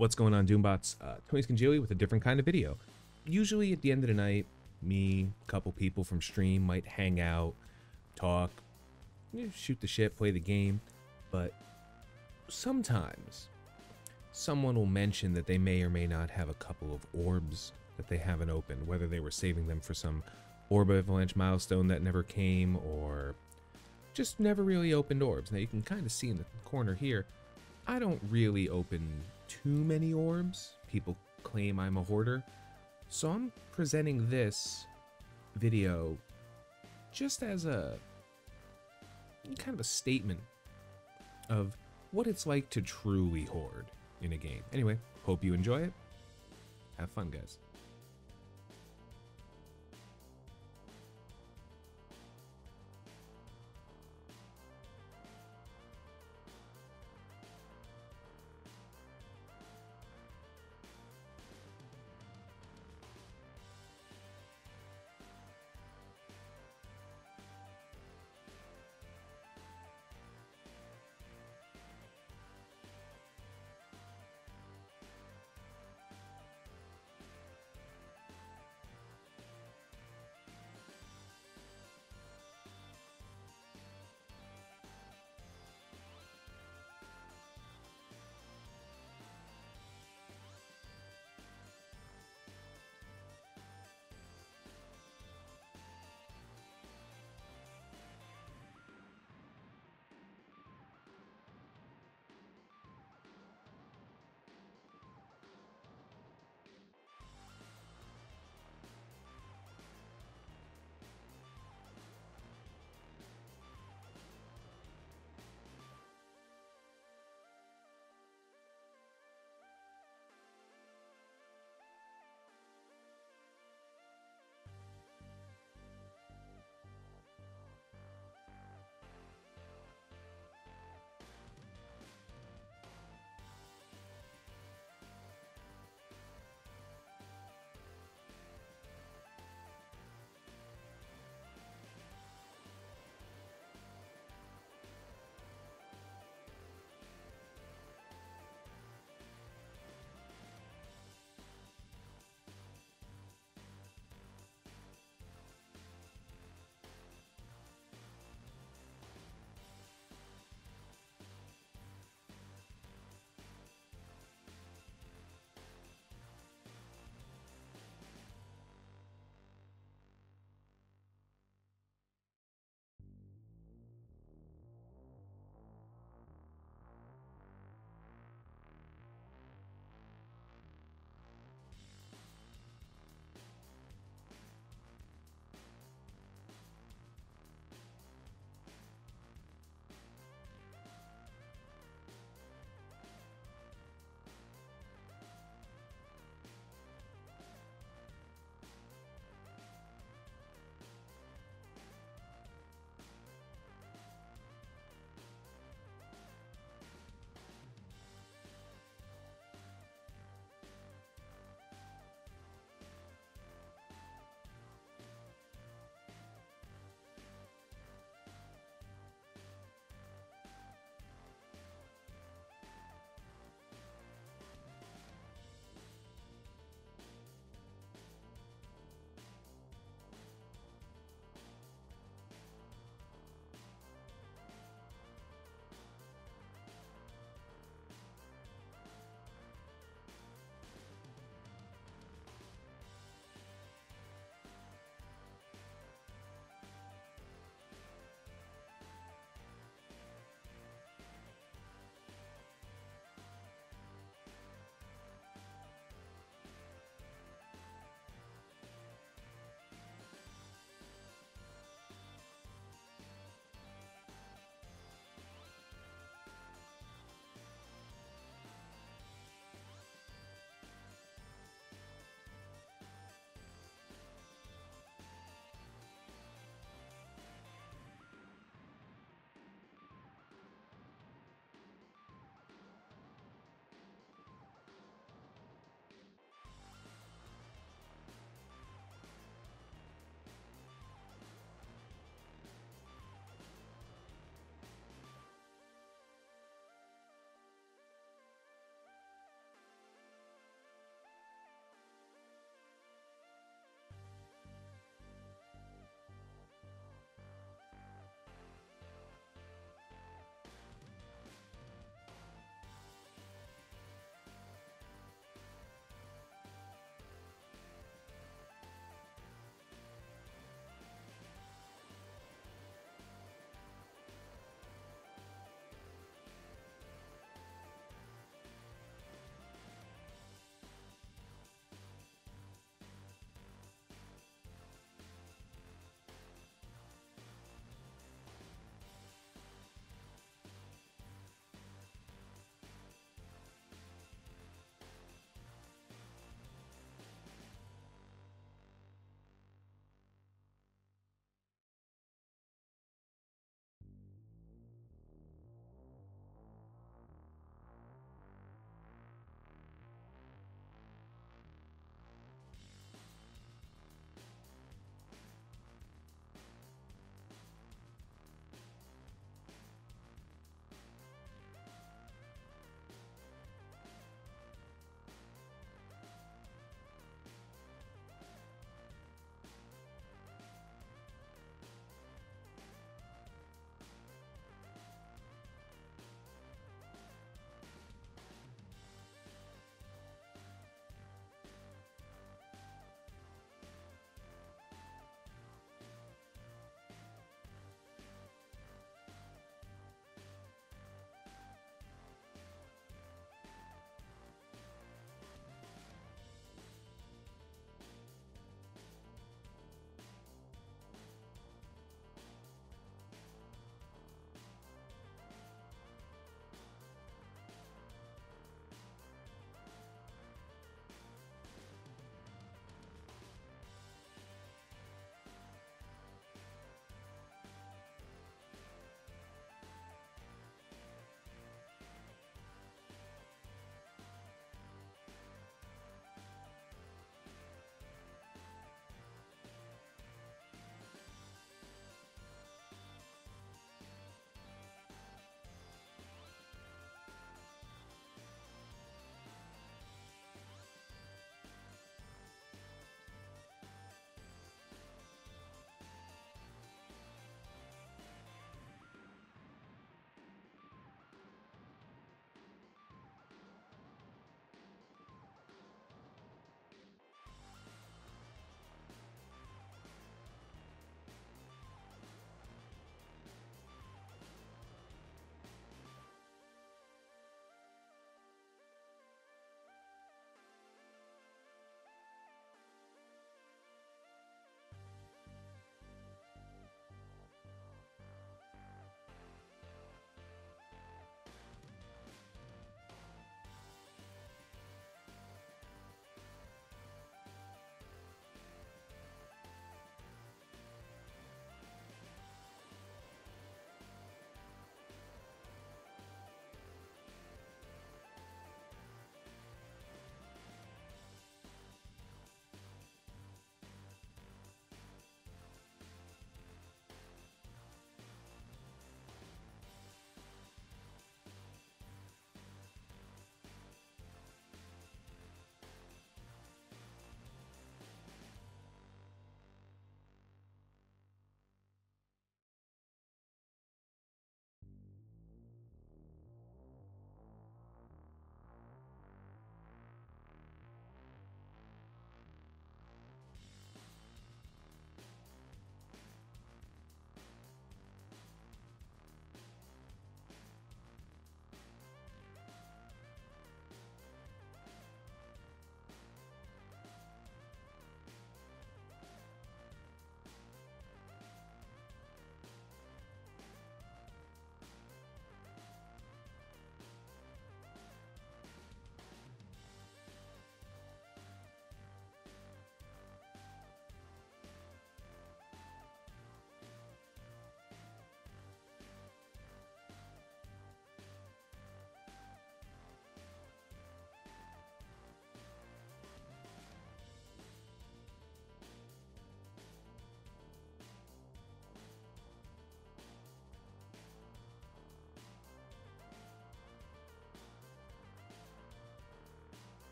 What's going on, Doombots? Tony Scungili with a different kind of video. Usually at the end of the night, me, a couple people from stream might hang out, talk, shoot the shit, play the game, but sometimes someone will mention that they may or may not have a couple of orbs that they haven't opened, whether they were saving them for some orb avalanche milestone that never came, or just never really opened orbs. Now you can kind of see in the corner here, I don't really open too many orbs. People claim I'm a hoarder. So I'm presenting this video just as a kind of a statement of what it's like to truly hoard in a game. Anyway, hope you enjoy it. Have fun, guys.